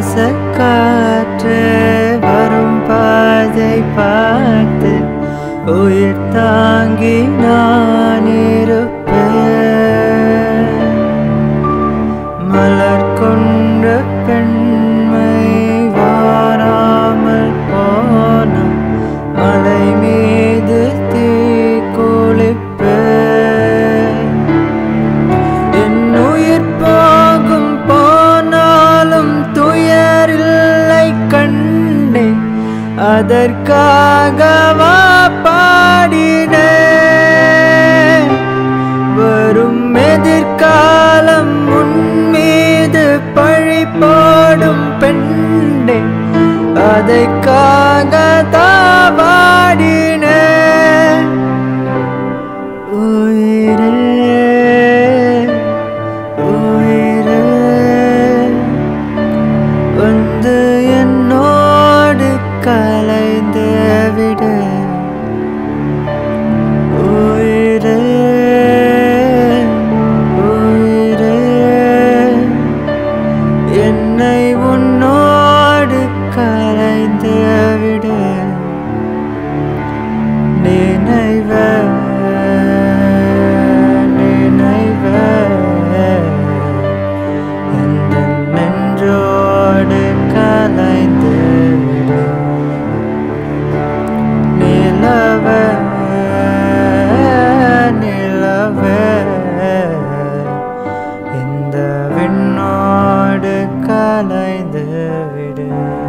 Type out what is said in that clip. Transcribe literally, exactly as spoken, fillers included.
சுவாசக்காற்று வரும் பாதை பார்த்து உயிர் தாங்கி நான் இருப்பேன். மலர் கொண்ட பெண்மை வாராமல் போன மலை மீது தீ குளிப்பேன். என் உயிர் போகும் போனாலும் துயரில்லை கண்டேன், அதற்காகவா பாடினேன். வரும் எதிர்காலம் உன் மீது பழி போடும் பெண்ணே, அதற்காக தாவாடினேன். உயிரே உயிரே வந்து என்னோடு கலைந்து விட. உயிரே உயிரே என்னை உன்னோடு கலைந்து விட. நினைவே நினைவே இந்த நெஞ்சோடு கலைந்து விட. நிலவே நிலவே இந்த விண்ணோடு கலைந்து விட.